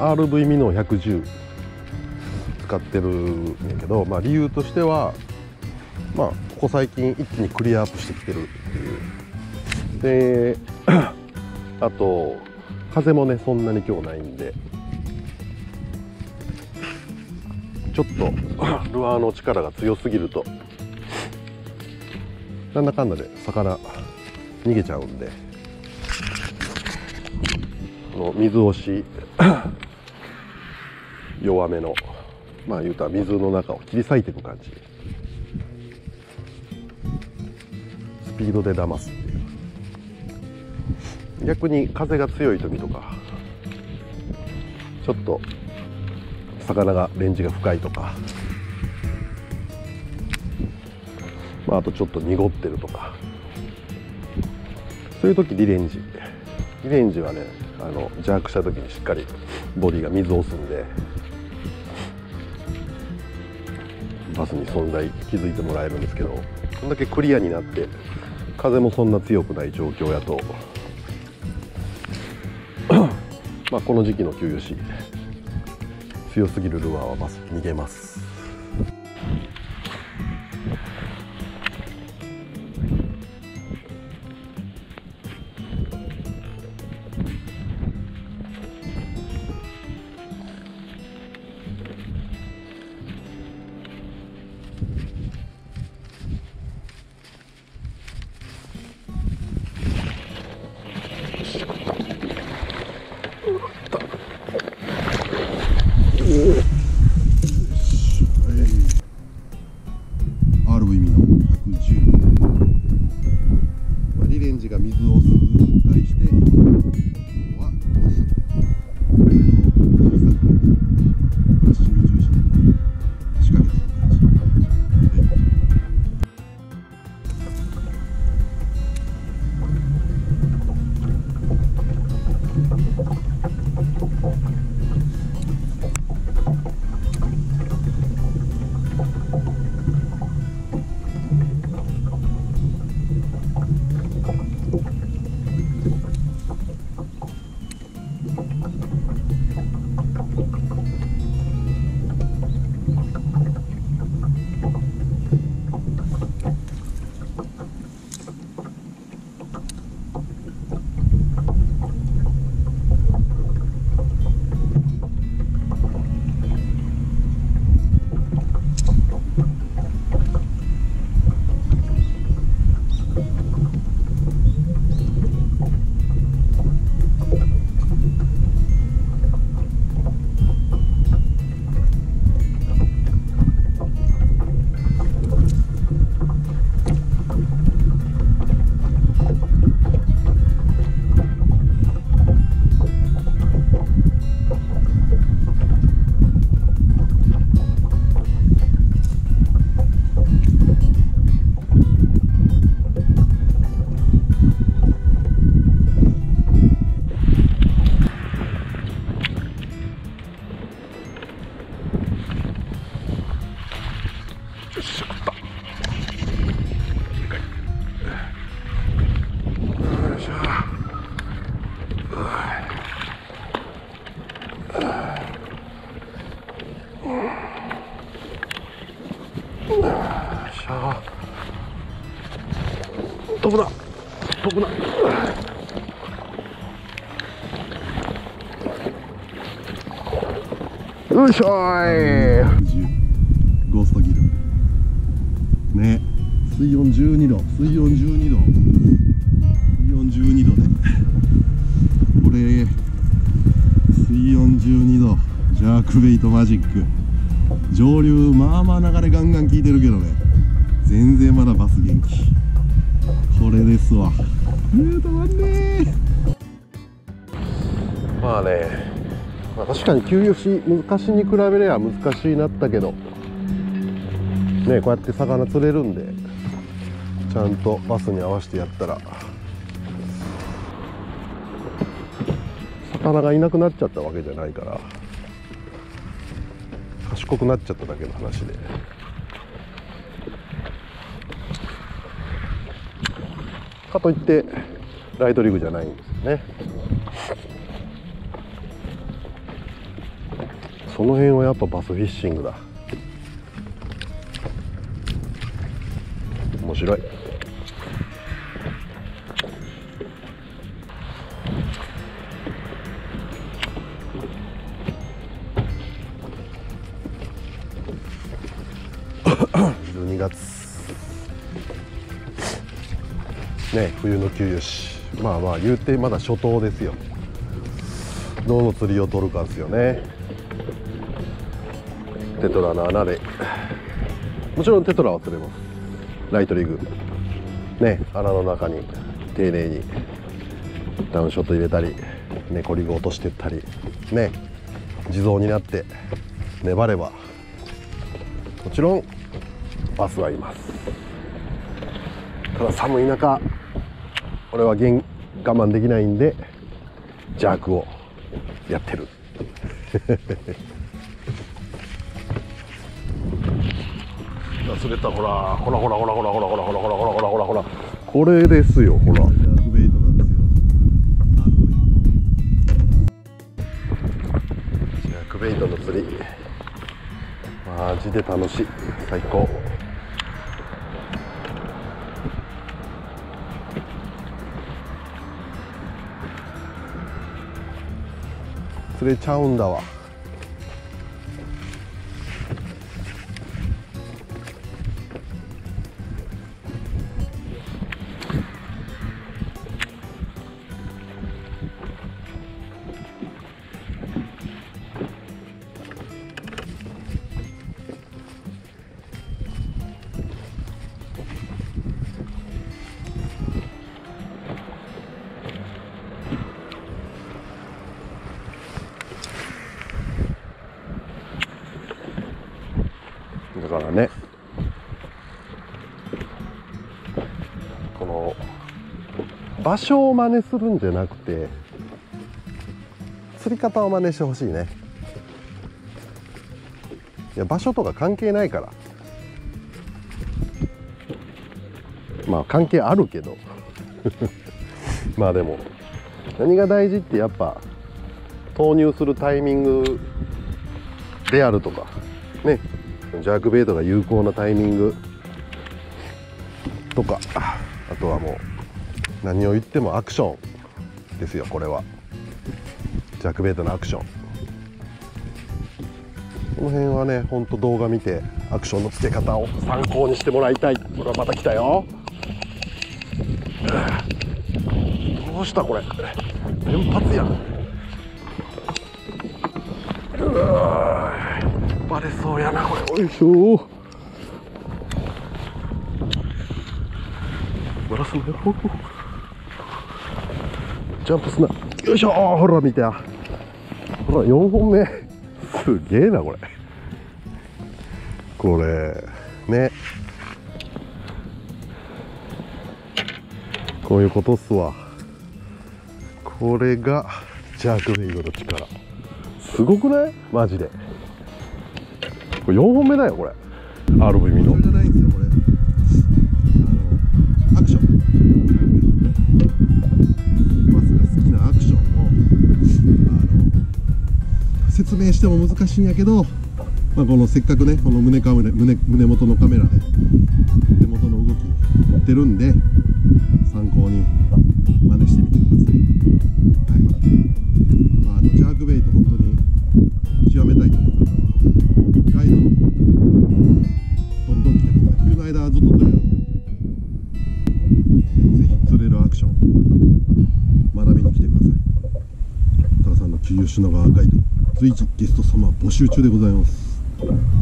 RV ミノ110使ってるんだけど、理由としてはここ最近一気にクリアアップしてきてるっていうであと風もねそんなに今日ないんで、ちょっとルアーの力が強すぎるとなんだかんだで魚逃げちゃうんで、水押し弱めの言うたら水の中を切り裂いていく感じ、スピードで騙すっていう。逆に風が強い時とかちょっと魚がレンジが深いとか、あとちょっと濁ってるとか、そういう時リレンジはねジャークした時にしっかりボディが水を押すんで、バスに存在気づいてもらえるんですけど、こんだけクリアになって風もそんな強くない状況やとこの時期の給油し強すぎるルアーはバス逃げます。RV ミノ110、リレンジが水を吸ったりして、ここは小さくプラッシング重視で仕掛けていく感じで、飛ぶな飛ぶな。よいしょーい。ゴーストギルね、水温12度、水温12度、水温12度でこれ水温12度、ジャークベイトマジック、上流まあまあ流れガンガン効いてるけどね、全然まだバス元気。これですわ。止まんねー。確かに給油し昔に比べれば難しいなったけどね、こうやって魚釣れるんでちゃんとバスに合わせてやったら魚がいなくなっちゃったわけじゃないから、賢くなっちゃっただけの話で、かといってライトリグじゃないんですよね。 その辺はやっぱバスフィッシングだ。面白い。12月ね、冬の給油し、まあまあ言うてまだ初冬ですよ。どの釣りを取るかですよね。テトラの穴で、もちろんテトラは釣れます。ライトリグね、穴の中に丁寧にダウンショット入れたり、ネコリグ落としてったりね、地蔵になって粘ればもちろんバスはいます。ただ寒い中、俺は我慢できないんでジャークをやってる。忘れた。ほらほらほらほらほらほらほらほらほらほらほらほらほら、これですよ。ほらジャークベイトなんですよ。ジャークベイトの釣りマジで楽しい。最高。釣れちゃうんだわ。だからね、この場所を真似するんじゃなくて釣り方を真似してほしいね。いや、場所とか関係ないから。まあ関係あるけどまあでも何が大事ってやっぱ投入するタイミングであるとかね、ジャークベイトが有効なタイミングとか、あとはもう何を言ってもアクションですよ。これはジャークベイトのアクション。この辺はね、ほんと動画見てアクションのつけ方を参考にしてもらいたい。これはまた来たよ。どうしたこれ、連発やん。バレそうやなこれ。おいしょ。バラすんだよ。ジャンプすな。よいしょ。ほら見てや。ほら4本目。すげえなこれ。これね、こういうことっすわ。これがジャークベイトの力。すごくない？マジで。これ4本目だよこれ。RV ミノ。これじゃないんですよこれ。アクション。バスが好きなアクションを説明しても難しいんやけど、まあ、このせっかくね、この胸元のカメラで手元の動き撮ってるんで参考に真似してみてください。はい。まあ、ジャークベイト本当に極めたいと思う方はガイドの方どんどん来てください。冬の間はずっと釣れるんで、ぜひ釣れるアクション学びに来てください。多田さんの給油品川ガイド随時ゲスト様募集中でございます。